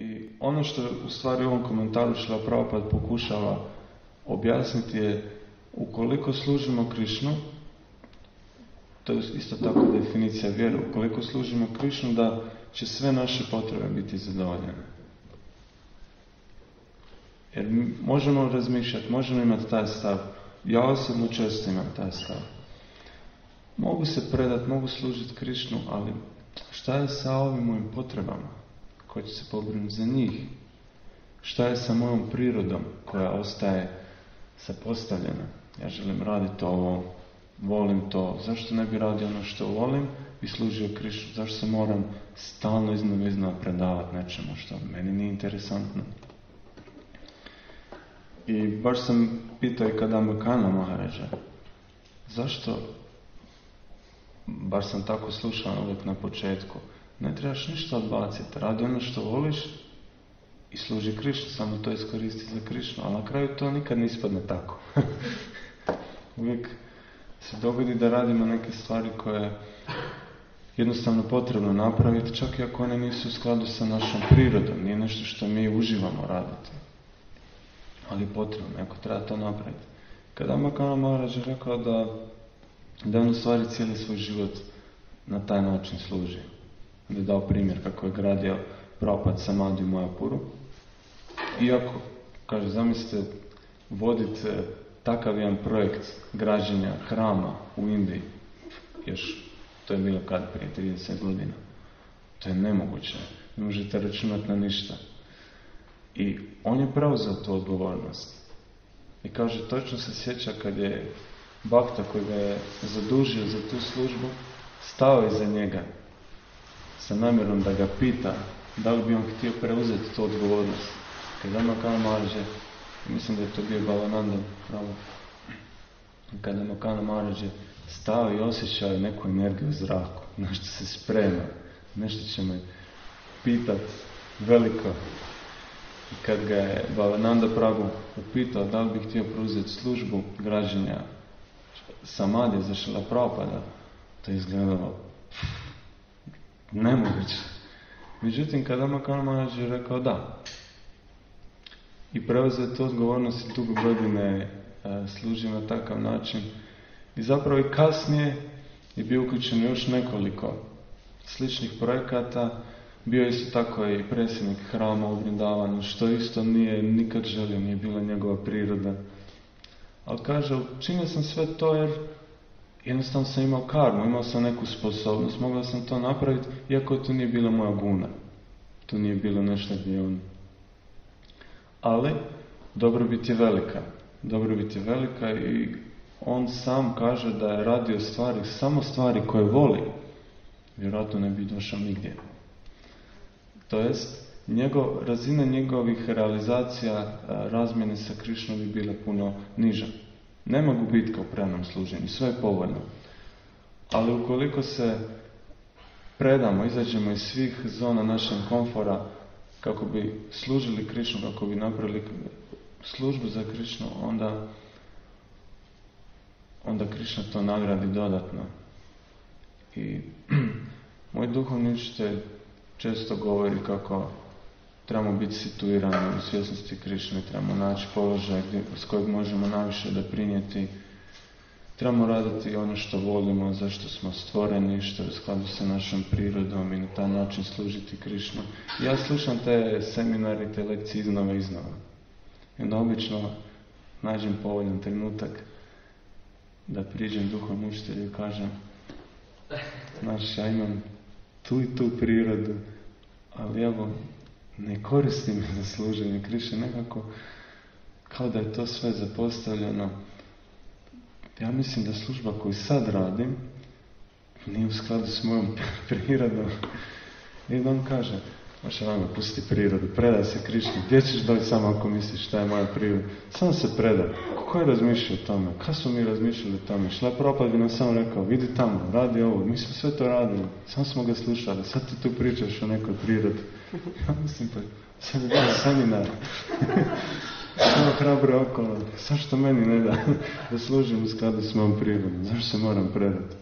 I ono što u stvari u ovom komentaru Šrila Prabhupada pokušava objasniti je, ukoliko služimo Krišnu, to je isto tako definicija vjere, ukoliko služimo Krišnu, da će sve naše potrebe biti zadovoljene. Jer možemo razmišljati, možemo imati taj stav. Ja osobno često imam taj stav. Mogu se predati, mogu služiti Krišnu, ali šta je sa ovim mojim potrebama? Ko će se pobrinuti za njih? Šta je sa mojom prirodom koja ostaje zapostavljena? Ja želim raditi ovo, volim to. Zašto ne bi radio ono što volim i služio Krišnu? Zašto se moram stalno iznova predavati nečemu što meni nije interesantno? I baš sam pitao i Kadamba Kana Maharaja, zašto, baš sam tako slušao uvijek na početku, ne trebaš ništa odbaciti, radi ono što voliš i služi Krišnu, samo to iskoristi za Krišnu, ali na kraju to nikad ne ispadne tako. Uvijek se dogodi da radimo neke stvari koje jednostavno potrebno napraviti, čak i ako one nisu u skladu sa našom prirodom, nije nešto što mi uživamo raditi. Ali potrebno, neko treba to napraviti. Kadamba Kana Maharaja je rekao da on u stvari cijeli svoj život na taj način služi. Da je dao primjer kako je gradio Prabhupada Samadhi u Majapuru. Iako, kaže, zamislite voditi takav jedan projekt građenja hrama u Indiji, još to je bilo kad prije 30 godina. To je nemoguće. Ne možete računati na ništa. I on je preuzeo tu odgovornost. I kaže, točno se sjeća kad je Bhakta koji ga je zadužio za tu službu, stao iza njega sa namjerom da ga pita da li bi on htio preuzeti tu odgovornost. Kadamba Kana Maharaja, mislim da je to bio Bhavananda Prabhu, Kadamba Kana Maharaja stao i osjećao neku energiju u zraku, nešto se sprema, nešto će me pitat veliko. I kad ga je Bhavananda Prabhu upitao da li bi htio preuzeti službu građenja Samadhi za Šrila Prabhupada, to je izgledalo nemoguće. Međutim, Kadamba Kana Maharaja je rekao da. I preuzeo je tu odgovornost i dugo godine služi na takav način. I zapravo i kasnije je bio uključen još nekoliko sličnih projekata. Bio je isto tako i predsjednik hrama u Vrindavanu, što isto nije nikad želio, nije bila njegova priroda. Ali kaže, činio sam sve to jer jednostavno sam imao karmu, imao sam neku sposobnost, mogao sam to napraviti, iako to nije bila moja guna. To nije bilo nešto gdje on. Ali, dobrobit je velika. Dobrobit je velika i on sam kaže da je radio samo stvari koje voli. Vjerojatno ne bi došao nigdje. To jest, razina njegovih realizacija razmjene sa Krišnom bi bila puno niža. Nema gubitka u predanom služenju, sve je povoljno. Ali ukoliko se predamo, izađemo iz svih zona našeg komfora, kako bi služili Krišnu, kako bi napravili službu za Krišnu, onda Krišna to nagradi dodatno. I moj duhovni učitelj često govori kako trebamo biti situirani u svjesnosti Krišne, trebamo naći položaj s kojeg možemo najviše doprinijeti, trebamo raditi ono što volimo, zašto smo stvoreni, što je u skladu sa našom prirodom i na taj način služiti Krišnu. Ja slušam te seminare i te lekcije iznova. I onda obično nađem povoljan trenutak da priđem duhovnom učitelju i kažem, znaš, ja imam tu i tu prirodu, ali evo, ne koristim je za služenje Krišne, nekako kao da je to sve zapostavljeno. Ja mislim da služba koju sad radim nije u skladu s mojom prirodom. I da on kaže, Maša Ranga, pusti prirodu, predaj se Krišni, gdje ćeš doći samo ako misliš šta je moja priroda? Samo se predaj. Ko je razmišljao o tome? Kad smo mi razmišljali o tome? Šrila Prabhupada bi nam samo rekao, vidi tamo, radi ovo. Mi smo sve to radili, samo smo ga slušali. Sad ti tu pričaš o nekoj prirodi. Ja mislim, pa sad je bilo seminar. Samo hrabro okolo. Zašto meni ne da služim u skladu s mojom prirodom? Zašto se moram predati?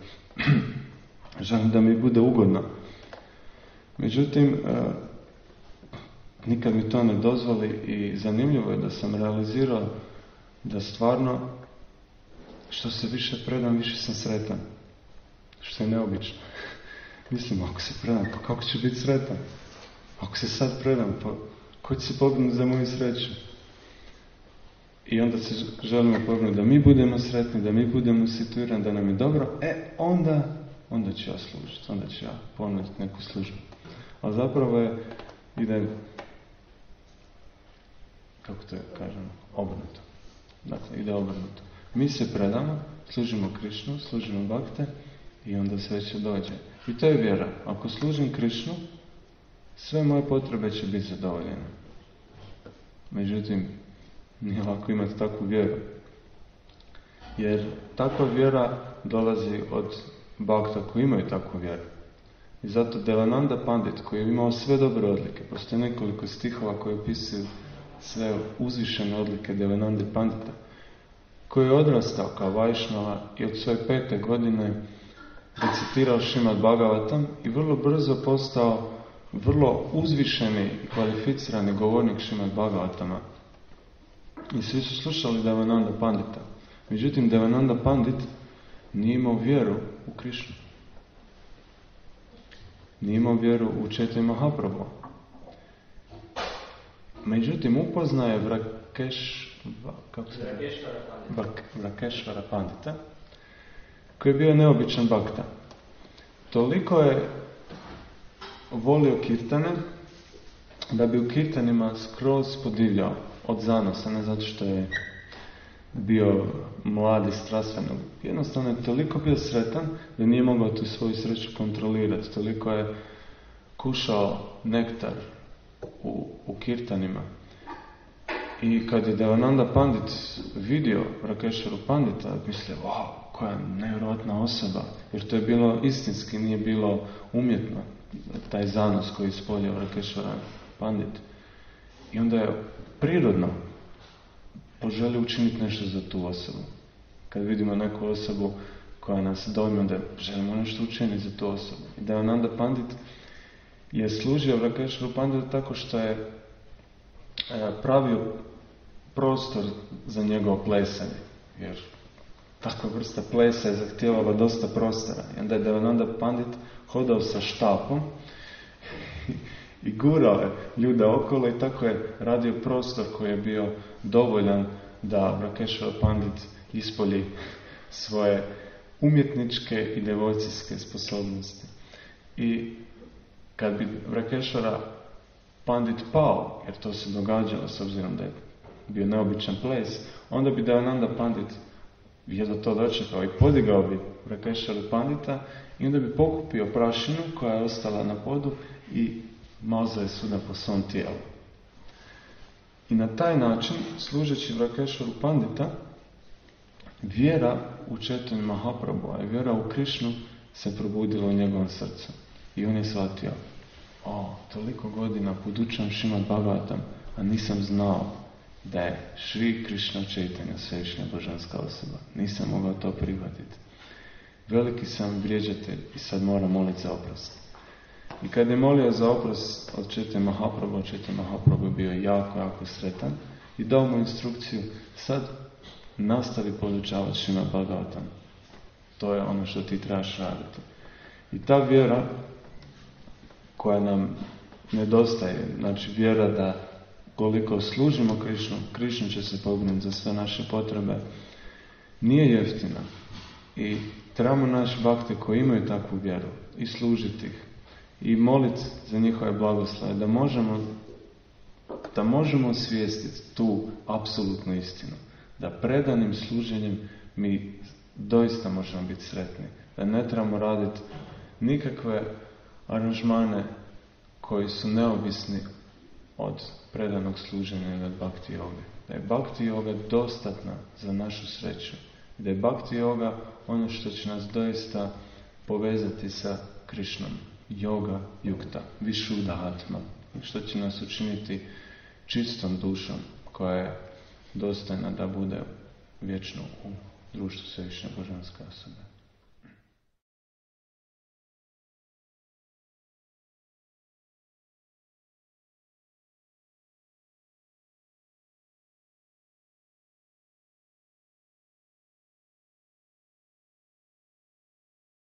Želim da mi bude ugodno. Međutim, nikad mi to ne dozvoli i zanimljivo je da sam realizirao da stvarno što se više predam, više sam sretan. Što je neobično. Mislim, ako se predam, pa kako ću biti sretan? Ako se sad predam, pa ko će se pobrinuti za moju sreću? I onda se želimo pobrinuti da mi budemo sretni, da mi budemo situirani, da nam je dobro, onda ću ja služiti, onda ću ja ponuditi neku službu. Ali zapravo ide, kako to kažem, obrnuto. Dakle, ide obrnuto. Mi se predamo, služimo Krišnu, služimo Bhakte i onda sreća dođe. I to je vjera. Ako služim Krišnu, sve moje potrebe će biti zadovoljene. Međutim, nije lako imati takvu vjeru. Jer takva vjera dolazi od Bhakta koji imaju takvu vjeru. I zato Devananda Pandit, koji je imao sve dobre odlike, postoje nekoliko stihova koji opisuju sve uzvišene odlike Devanande Pandita, koji je odrastao kao Vajšnava i od svoje 5. godine recitirao Šrimad Bhagavatam i vrlo brzo postao vrlo uzvišeni i kvalificirani govornik Šrimad Bhagavatama. I svi su slušali Devananda Pandita. Međutim, Devananda Pandit nije imao vjeru u Krišnu. Nije imao vjeru u Chaitanya Mahaprabhu. Međutim, upoznaje Vrakeshvara Pandita, koji je bio neobičan bhakta. Toliko je volio kirtane, da bi u kirtanima skroz podivljao od zanosa, ne zato što je bio mlad i strastven. Jednostavno je toliko bio sretan da nije mogao tu svoju sreću kontrolirati. Toliko je kušao nektar u kirtanima. I kad je Devananda Pandit vidio Vrakeshvaru Pandita, mislio, wow, koja nevjerojatna osoba, jer to je bilo istinski, nije bilo umjetno, taj zanos koji je ispoljio Vrakeshvara Pandit. I onda je prirodno poželio učiniti nešto za tu osobu. Kad vidimo neku osobu koja nas dojme, onda želimo nešto učiniti za tu osobu. I Devananda Pandit je služio Vrakeshvaru Panditu tako što je pravio prostor za njegovo plesanje. Jer takva vrsta plesa je zahtijevala dosta prostora. I onda je Devananda Pandit hodao sa štapom i gurao je ljude okolo i tako je radio prostor koji je bio dovoljan da Vrakeshvara Pandit ispolji svoje umjetničke i devocijske sposobnosti. I kad bi Vrakeshvara Pandit pao, jer to se događalo s obzirom da je bio neobičan ples, onda bi Devananda Pandit jedno to dočekao i podigao bi Vrakeshvaru Pandita i onda bi pokupio prašinu koja je ostala na podu i mazao je svuda po svom tijelu. I na taj način, služeći Vrakeshvaru Pandita, vjera u Chaitanya Mahaprabhu i vjera u Krišnu se probudila u njegovom srcu. I on je shvatio, toliko godina podučavam Šrimad Bhagavatam, a nisam znao da je Šri Krišna Chaitanya svevišnja božanska osoba. Nisam mogao to prihvatiti. Veliki sam vrijeđatelj i sad moram moliti za oprost. I kad je molio za oprost od Chaitanya Mahaprabhu je bio jako sretan i dao mu instrukciju, sad nastavi podučavati Šrimad Bhagavatam. To je ono što ti trebaš raditi. I ta vjera koja nam nedostaje, znači vjera da koliko služimo Krišnu, Krišnu će se pobrinuti za sve naše potrebe, nije jeftina. I trebamo naći bhakte koji imaju takvu vjeru i služiti ih i moliti za njihove blagoslove, da možemo osvijestiti tu apsolutnu istinu. Da predanim služenjem mi doista možemo biti sretni. Da ne trebamo raditi nikakve aranžmane koji su neovisni od predanog služenja ili od bhakti joge. Da je bhakti joga dostatna za našu sreću. Da je bhakti joga ono što će nas doista povezati sa Krišnom. Yoga yukta, višuddha atma. Što će nas učiniti čistom dušom koja je dostojna da bude vječno u društvu svevišnje božanske osobe.